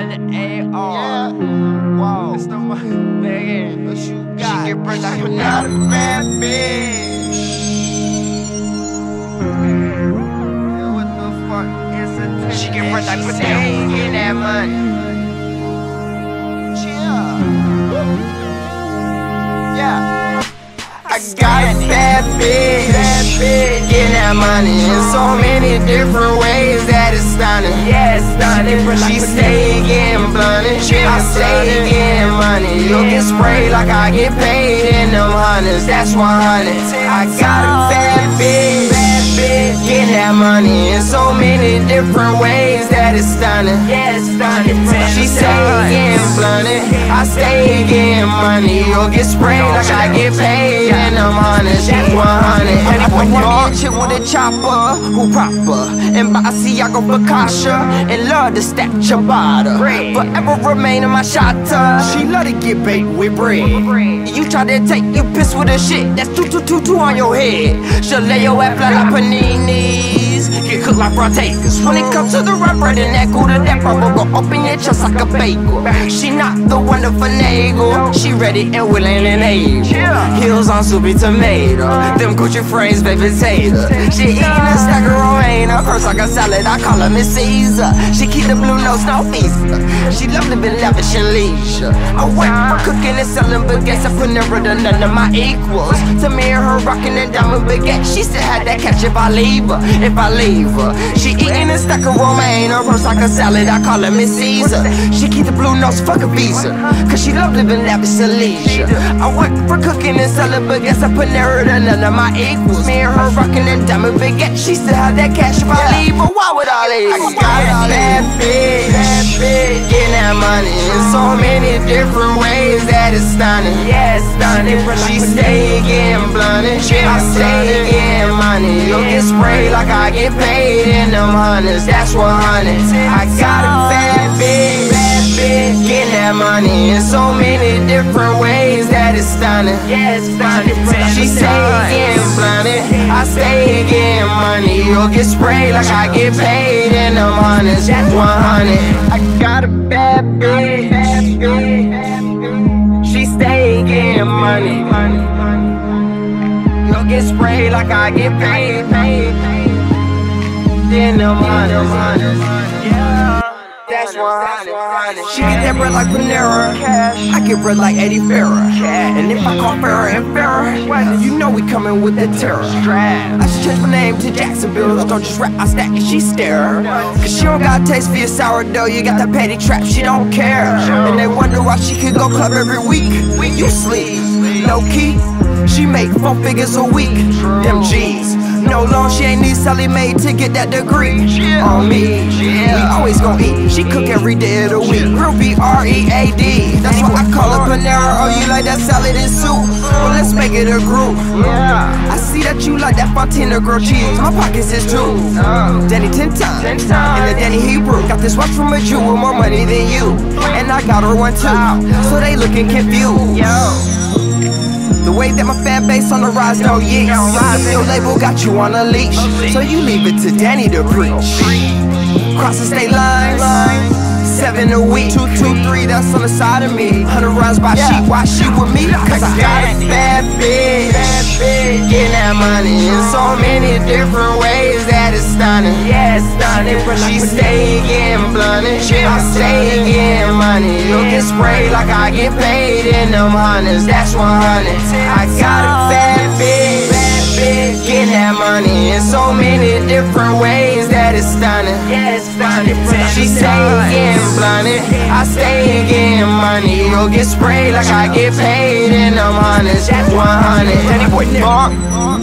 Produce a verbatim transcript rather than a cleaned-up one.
one A R. Wow. It's the one. Man, What you got? she get bread like Not a banana. bad bitch. Yeah, what the fuck is it? She get bread like She banana. stay getting that money. Chill. Yeah. I got a bad bitch, bad bitch, getting that money in so many different ways that it's stunning. Yeah, it's stunning. She stay getting blunted, I stay getting money. You'll get sprayed like I get paid in them hundreds, that's one hundred. I got a bad bitch, bad bitch, getting that money in so many different ways that it's stunning. Yeah, it's stunning. She stay getting blunted, I stay getting money. You'll get sprayed like I get paid in them hundreds, one hundred. I want a chick with a chopper, who proper, and Balenciaga Bacasha, and love to stack ciabatta. Forever remain in my shotter. She love to get baked with bread. You try to take you piss with her shit, that's two two two two on your head. She'll lay your ass flat like paninis, get cooked like frontakas. When it comes to the rap bread and that gouda, that bubble go open your chest like a bagel. She not the one to finagle, she ready and willing and able. Heels on soupy tomato, them Gucci frames, baby potato. She eating a stack of romaine, her purse like a salad, I call her Miss Caesar. She keep the blue nose, no visa. She love to be lavish and leisure. I work for cooking and selling baguettes, I put never to none of my equals. To me and her rocking that diamond baguette, she still had that catch if I leave her, if I leave her. She eating a stack of romaine, her purse like a salad, I call her Miss Caesar. She keep the blue nose, fuck a visa, cause she love living lavish and leisure. I work for cooking and selling baguettes, I put never to none of my equals. Me and her rocking that diamond baguette, she still had that cash if I leave her. Why would I leave? I got a bad bitch, bad bitch, getting that money in so many different ways that it's stunning. Yeah, it's stunning. She stay getting blunted, I stay getting money. You'll get sprayed like I get paid in them hundreds, that's one hundred. I got a bad bitch, bad bitch, getting that money in so many different ways that it's stunning. Yeah, it's stunning. She stay getting blunted, I stay getting money. You'll get sprayed like I get paid in them hundreds, that's one hundred. I got a bad bitch, bad bitch. She stay getting money. You'll get sprayed like I get paid, paid, paid. In them hundreds, yeah. That's one hundred. She get that bread like Panera, I get bread like Eddie Farrah. And if I call Farrah and Farrah, you know we coming with the terror. I should change my name to Jacksonville. Don't just rap, I stack and she stare. Cause she don't got a taste for your sourdough. You got that petty trap, she don't care. And they wonder why she could go club every week. You sleep, low key. She make four figures a week. Them G's. No loan, she ain't need Sally Mae to get that degree. On me, we always gon' eat. She cook every day of the week. Real B R E A D. That's why I call her Panera. Oh, you like that salad and soup? Well, let's make it a group. I see that you like that Fontina grilled cheese. My pockets is two. Danny ten times. And the Danny Hebrew. Got this watch from a Jew with more money than you. And I got her one too. So they looking confused. The way that my fan base on the rise, no yeast. Your label got you on a leash, so you leave it to Danny to preach. Cross the state lines, seven a week, two, two, three, that's on the side of me. Hundred rounds by sheep, why she with me? Cause I got a bad bitch, bad bitch, getting that money in so many different ways that it's stunning. Yeah, it's stunning. She stay getting blunted, I stay getting money. You'll get sprayed like I get paid in them hundreds, that's one hundred. I got a bad bitch, bad bitch, getting that money in so many different ways that it's stunning. Yeah, it's stunning. She stay getting blunted, I stay getting money. You'll get sprayed like I get paid in them hundreds, that's one hundred.